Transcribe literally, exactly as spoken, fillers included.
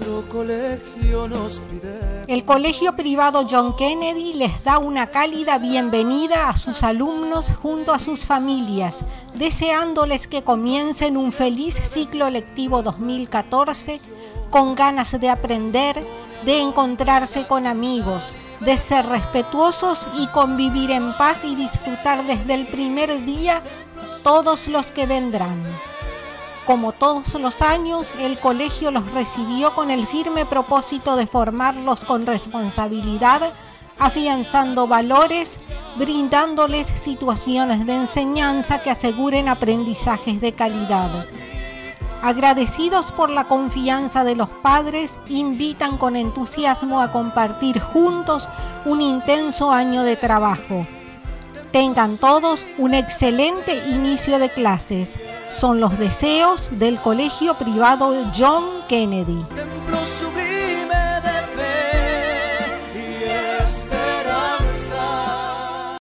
nuestro colegio nos pide. El Colegio Privado John Kennedy les da una cálida bienvenida a sus alumnos junto a sus familias, deseándoles que comiencen un feliz ciclo lectivo dos mil catorce con ganas de aprender, de encontrarse con amigos, de ser respetuosos y convivir en paz y disfrutar desde el primer día todos los que vendrán. Como todos los años, el colegio los recibió con el firme propósito de formarlos con responsabilidad, afianzando valores, brindándoles situaciones de enseñanza que aseguren aprendizajes de calidad. Agradecidos por la confianza de los padres, invitan con entusiasmo a compartir juntos un intenso año de trabajo. Tengan todos un excelente inicio de clases. Son los deseos del Colegio Privado John Kennedy.